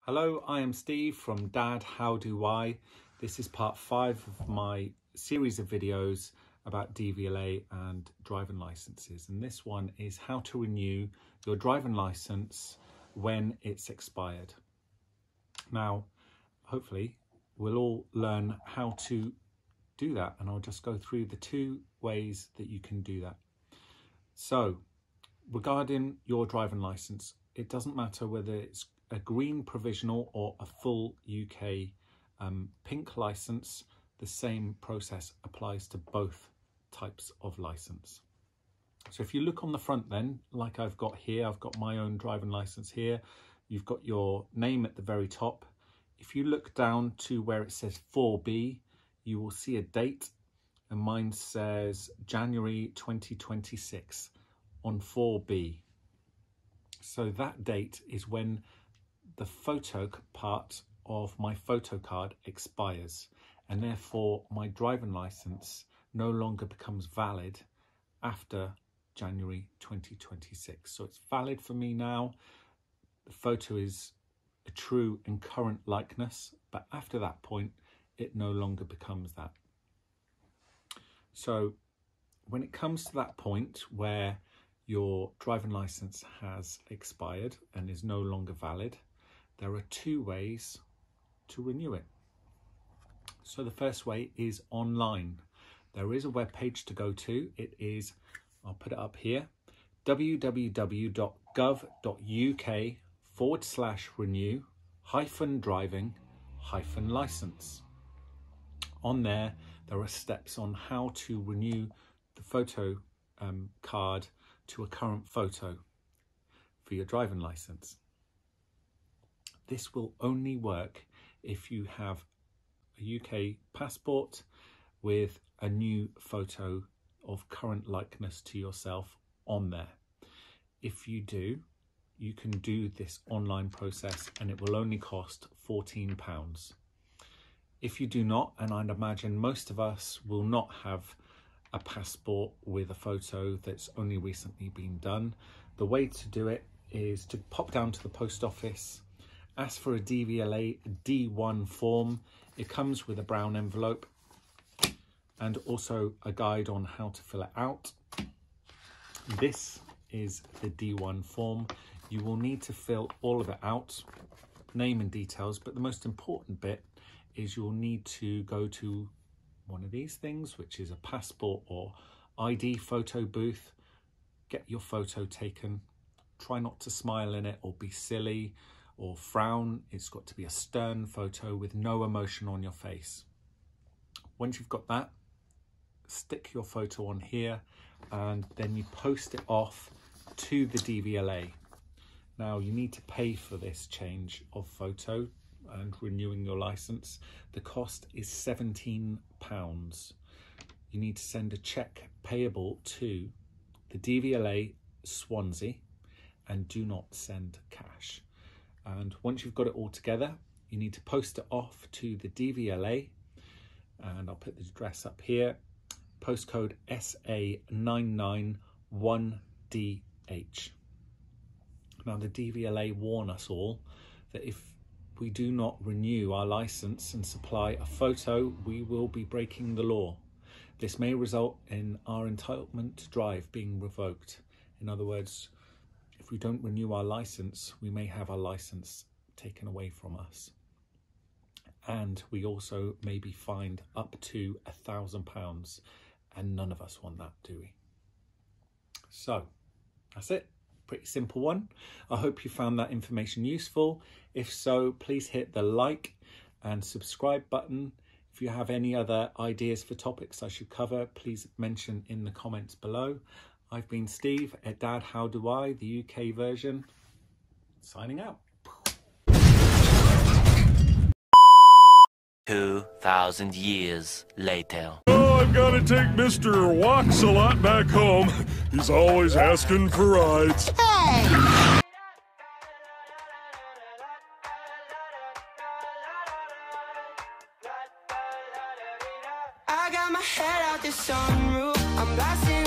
Hello, I am Steve from Dad, How Do I? This is part 5 of my series of videos about DVLA and driving licenses. And this one is how to renew your driving license when it's expired. Now, hopefully we'll all learn how to do that, and I'll just go through the 2 ways that you can do that. So regarding your driving license, it doesn't matter whether it's a green provisional or a full UK pink license. The same process applies to both types of license. So if you look on the front then, like I've got here, I've got my own driving license here. You've got your name at the very top. If you look down to where it says 4B, you will see a date, and mine says January 2026 on 4B. So that date is when the photo part of my photo card expires, and therefore my driving license no longer becomes valid after January 2026. So it's valid for me now. The photo is a true and current likeness, but after that point it no longer becomes that. So when it comes to that point where your driving license has expired and is no longer valid, there are 2 ways to renew it. So the first way is online. There is a web page to go to. It is, I'll put it up here, www.gov.uk/renew-driving-license. On there are steps on how to renew the photo card to a current photo for your driving license. This will only work if you have a UK passport with a new photo of current likeness to yourself on there. If you do, you can do this online process and it will only cost £14. If you do not, and I'd imagine most of us will not have a passport with a photo that's only recently been done, the way to do it is to pop down to the post office, ask for a DVLA D1 form. It comes with a brown envelope and also a guide on how to fill it out. This is the D1 form. You will need to fill all of it out, name and details, but the most important bit is you'll need to go to one of these things, which is a passport or ID photo booth, get your photo taken. Try not to smile in it or be silly or frown. It's got to be a stern photo with no emotion on your face. Once you've got that, stick your photo on here and then you post it off to the DVLA. Now you need to pay for this change of photo and renewing your license. The cost is £17. You need to send a cheque payable to the DVLA Swansea and do not send cash. And once you've got it all together, you need to post it off to the DVLA, and I'll put the address up here, postcode SA991DH. Now the DVLA warn us all that if we do not renew our license and supply a photo, we will be breaking the law. This may result in our entitlement to drive being revoked. In other words, if we don't renew our license, we may have our license taken away from us. And we also may be fined up to £1,000, and none of us want that, do we? So that's it. Pretty simple one. I hope you found that information useful. If so, please hit the like and subscribe button. If you have any other ideas for topics I should cover, please mention in the comments below. I've been Steve at Dad, How Do I, the UK version, signing out. 2,000 years later. Oh, I've got to take Mr. Walks-a-Lot back home. He's always asking for rides. Hey! I got my head out the sunroof. I'm blasting